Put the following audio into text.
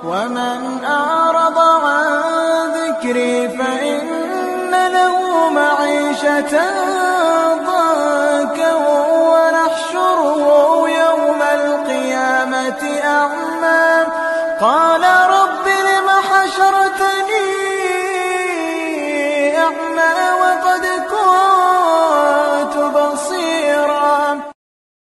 ومن أعرض عن ذكري فإن له معيشة ضنكا ونحشره يوم القيامة أعمى. قال